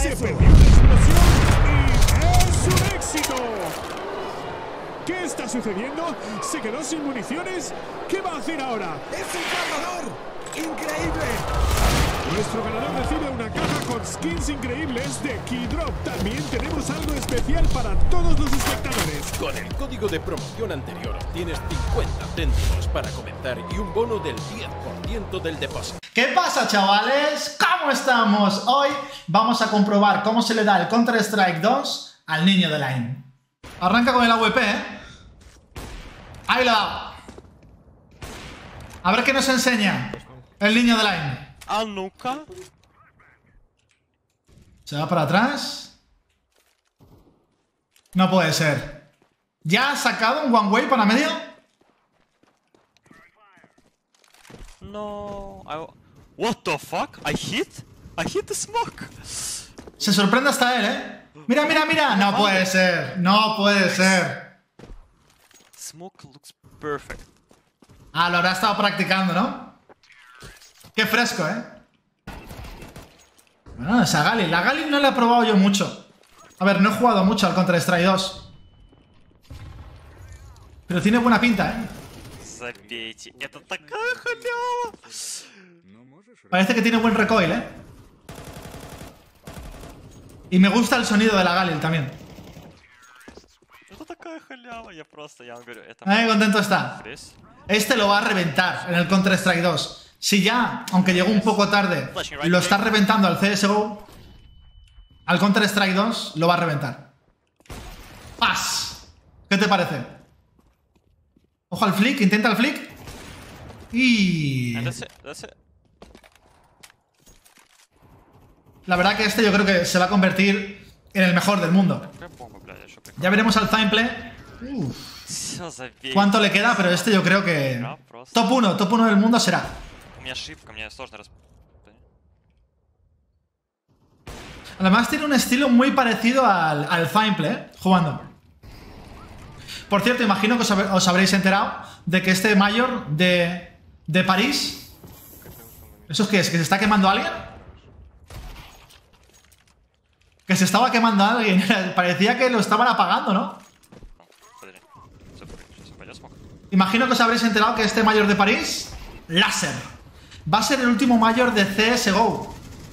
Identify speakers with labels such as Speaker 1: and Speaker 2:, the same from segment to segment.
Speaker 1: Se perdió una explosión y es un éxito. ¿Qué está sucediendo? ¿Se quedó sin municiones? ¿Qué va a hacer ahora?
Speaker 2: ¡Es el ganador! ¡Increíble!
Speaker 1: Nuestro ganador recibe una caja con skins increíbles de Keydrop. También tenemos algo especial para todos los espectadores.
Speaker 3: Con el código de promoción anterior tienes 50 céntimos para comenzar y un bono del 10% del depósito.
Speaker 4: ¿Qué pasa, chavales? ¿Cómo estamos? Hoy vamos a comprobar cómo se le da el Counter-Strike 2 al niño de Line. Arranca con el AWP, ¿eh? Ahí lo da. A ver qué nos enseña el niño de Line.
Speaker 5: Ah, nunca.
Speaker 4: Se va para atrás. No puede ser. ¿Ya ha sacado un one way para medio?
Speaker 5: No. What the fuck? I hit the smoke.
Speaker 4: Se sorprende hasta él, ¿eh? Mira, mira, mira. No puede ser. No puede ser.
Speaker 5: Smoke looks perfect.
Speaker 4: Ah, lo habrá estado practicando, ¿no? Qué fresco, ¿eh? Bueno, esa Gali. La Gali no la he probado yo mucho. A ver, no he jugado mucho al Counter-Strike 2. Pero tiene buena pinta, ¿eh?
Speaker 5: Забейте. Это такая халява.
Speaker 4: Parece que tiene buen recoil, ¿eh? Y me gusta el sonido de la Gali también.
Speaker 5: Это такая халява. Я вам говорю, это...
Speaker 4: Qué contento está. Este lo va a reventar en el Counter-Strike 2. Si ya, aunque llegó un poco tarde, lo está reventando al CSGO, al Counter-Strike 2 lo va a reventar. ¡Pas! ¿Qué te parece? Ojo al flick, intenta el flick. Y... la verdad que este yo creo que se va a convertir en el mejor del mundo. Ya veremos al Fineplay. ¿Cuánto le queda? Pero este yo creo que... Top 1 del mundo será. Además tiene un estilo muy parecido al Fineplay, jugando. Por cierto, imagino que os habréis enterado de que este mayor de París... ¿Eso es qué es? ¿Que se está quemando alguien? Que se estaba quemando alguien. Parecía que lo estaban apagando, ¿no? Imagino que os habréis enterado que este mayor de París, láser, va a ser el último mayor de CSGO.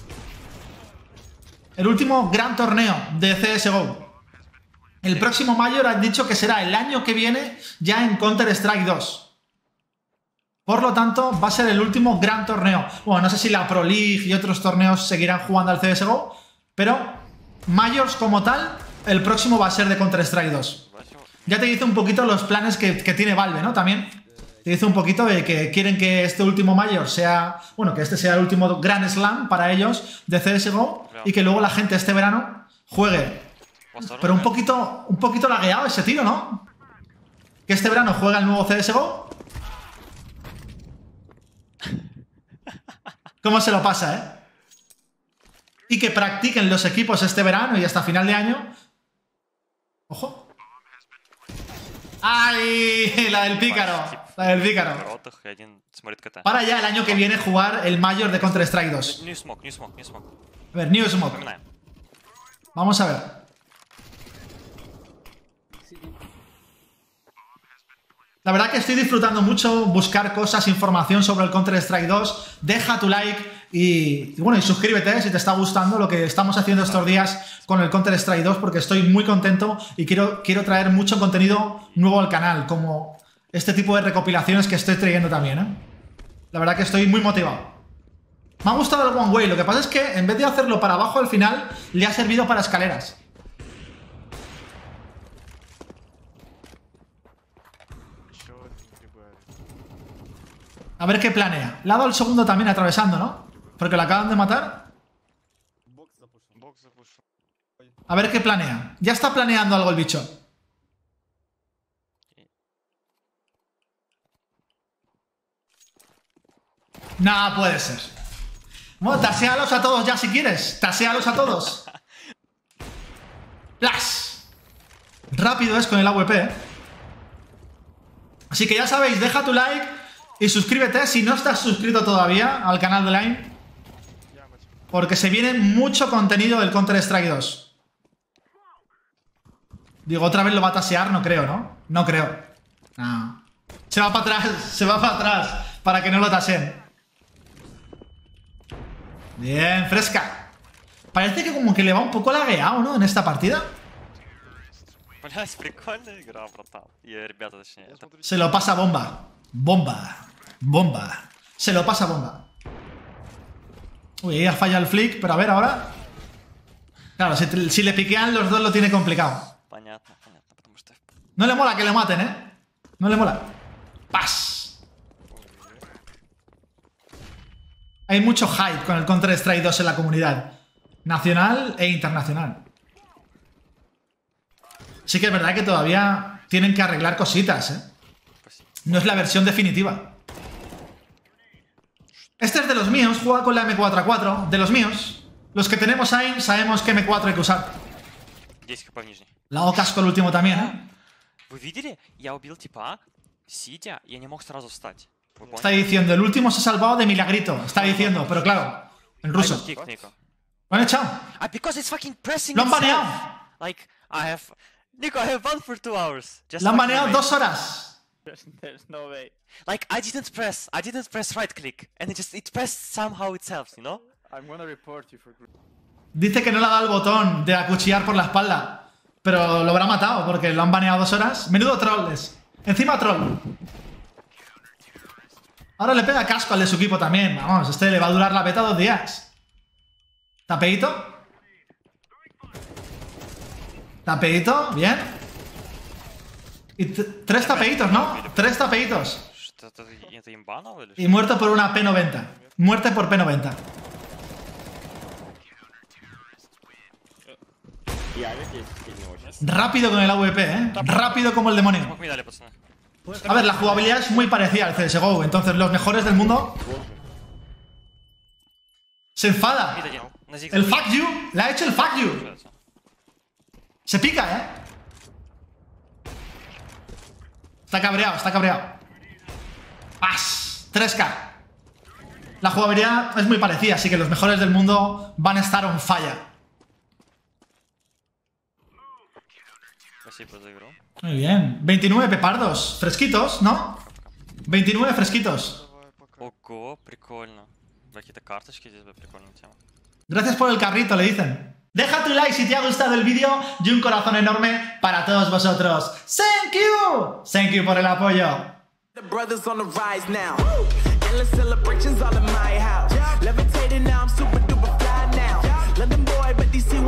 Speaker 4: El último gran torneo de CSGO. El próximo mayor han dicho que será el año que viene ya en Counter-Strike 2. Por lo tanto, va a ser el último gran torneo. Bueno, no sé si la Pro League y otros torneos seguirán jugando al CSGO, pero Majors como tal, el próximo va a ser de Counter-Strike 2. Ya te dice un poquito los planes que tiene Valve, ¿no? También te dice un poquito de que quieren que este último Major sea... Bueno, que este sea el último Grand Slam para ellos de CSGO y que luego la gente este verano juegue. Pero un poquito lagueado ese tiro, ¿no? Que este verano juega el nuevo CSGO. ¿Cómo se lo pasa, eh? Y que practiquen los equipos este verano y hasta final de año. ¡Ojo! ¡Ay! La del pícaro. La del pícaro. Para ya el año que viene jugar el mayor de Counter-Strike 2. A ver, New Smoke. Vamos a ver. La verdad que estoy disfrutando mucho buscar cosas, información sobre el Counter-Strike 2. Deja tu like y bueno, y suscríbete si te está gustando lo que estamos haciendo estos días con el Counter-Strike 2, porque estoy muy contento y quiero traer mucho contenido nuevo al canal, como este tipo de recopilaciones que estoy trayendo también, ¿eh? La verdad que estoy muy motivado. Me ha gustado el One Way, lo que pasa es que en vez de hacerlo para abajo al final, le ha servido para escaleras. A ver qué planea. Le ha dado el segundo también atravesando, ¿no? Porque lo acaban de matar. A ver qué planea. Ya está planeando algo el bicho. No puede ser. Bueno, taséalos a todos ya si quieres. Taséalos a todos. ¡Plas! Rápido es con el AWP, ¿eh? Así que ya sabéis, deja tu like y suscríbete si no estás suscrito todavía al canal de Line. Porque se viene mucho contenido del Counter-Strike 2. Digo, otra vez lo va a tasear, no creo, ¿no? No creo. No. Se va para atrás, para que no lo taseen. Bien, fresca. Parece que como que le va un poco lagueado, ¿no? En esta partida.
Speaker 5: Блядь, прикольная игра, братан. И ребята, точнее. Это...
Speaker 4: Se lo pasa bomba. Bomba. Bomba. Se lo pasa bomba. Uy, ella falla el flick, pero a ver ahora. Claro, si le piquean los dos lo tiene complicado.
Speaker 5: Понятно, понятно, потому что...
Speaker 4: No le mola que le maten, ¿eh? No le mola. ¡Pas! Hay mucho hype con el Counter-Strike 2 en la comunidad. Nacional e internacional. Sí que es verdad que todavía tienen que arreglar cositas, ¿eh? No es la versión definitiva. Este es de los míos, juega con la M4A4. De los míos. Los que tenemos AIM sabemos que M4 hay que usar.
Speaker 5: 10 хп нижний.
Speaker 4: La hago casco el último también, ¿eh?
Speaker 5: Вы видели? Я убил типа, сидя, я не мог сразу встать. Вы
Speaker 4: Está
Speaker 5: поняли?
Speaker 4: diciendo, el último se ha salvado de milagrito. Está diciendo, pero claro, en
Speaker 5: I
Speaker 4: ruso.
Speaker 5: got kicked, Nico.
Speaker 4: Lo han echado.
Speaker 5: Because it's fucking pressing
Speaker 4: Lo han
Speaker 5: itself.
Speaker 4: baneado.
Speaker 5: Like, I have... Nico, I have banned for 2 hours. Just
Speaker 4: Lo han
Speaker 5: fucking
Speaker 4: baneado
Speaker 5: wait.
Speaker 4: 2 horas.
Speaker 6: There's no way.
Speaker 5: Like, I didn't press right click. And it pressed somehow itself, you know?
Speaker 6: I'm gonna report you for.
Speaker 4: Dice que no le ha dado el botón de acuchillar por la espalda. Pero lo habrá matado porque lo han baneado 2 horas. Menudo troll es. Encima troll. Ahora le pega casco al de su equipo también. Vamos, este le va a durar la beta 2 días. Tapeito. Tapeito, bien. Y 3 tapeitos, ¿no? 3 tapeitos.
Speaker 5: Что это имбанал или
Speaker 4: Y muerto por una P90. Muerte por P90. Rápido con el AWP, ¿eh? Rápido como el demonio.
Speaker 5: Как мне дали, пацаны?
Speaker 4: A ver, la jugabilidad es muy parecida al CSGO. Entonces los mejores del mundo se enfada.
Speaker 5: Мид один. На зиг.
Speaker 4: El fuck you. Le ha hecho el fuck you. Se pica, ¿eh? Está cabreado, está cabreado. ¡Pas! 3K. La jugabilidad es muy parecida, así que los mejores del mundo van a estar on fire.
Speaker 5: Спасибо за игру.
Speaker 4: Muy bien. 29 pepardos. Fresquitos, ¿no? 29 fresquitos.
Speaker 5: Ого, прикольно. Какие-то карточки здесь, прикольная тема.
Speaker 4: Gracias por el carrito, le dicen. Deja tu like si te ha gustado el vídeo y un corazón enorme para todos vosotros. ¡Thank you! Thank you por el apoyo.
Speaker 7: The brothers on the rise now. Endless celebrations all in my house. Levitating now, I'm super duper fly now. London boy, but DC